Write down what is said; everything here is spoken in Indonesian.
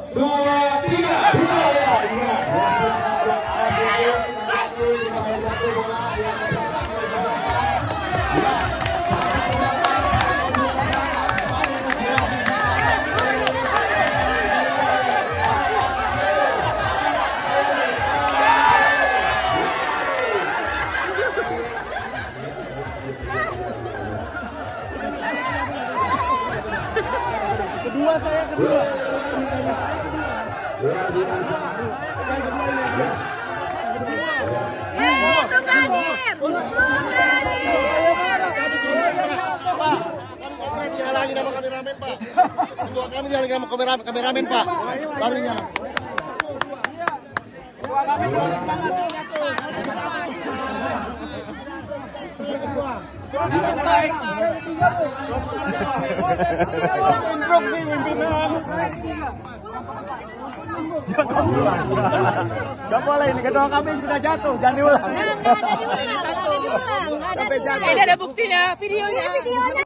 2, 3. Kedua saya kedua. Dihalangi sama kameramen, Pak. Kami dihalangi sama kameramen, Pak. Larinya. Instruksi pimpinan. Gak boleh ini, ketua kami sudah jatuh, jangan diulang. Nggak ada diulang. Sampai jatuh. Ini ada buktinya, videonya.